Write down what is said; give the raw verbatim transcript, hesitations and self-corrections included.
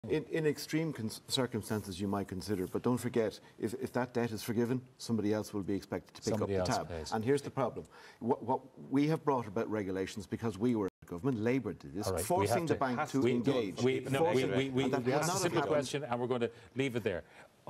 In, in extreme circumstances, you might consider, but don't forget, if, if that debt is forgiven, somebody else will be expected to pick somebody up the tab. Pays. And here's the problem. What, what we have brought about regulations because we were government, Labour did this, right, forcing the bank to, to engage. We, no, we, we, we, we asked a simple question and we're going to leave it there.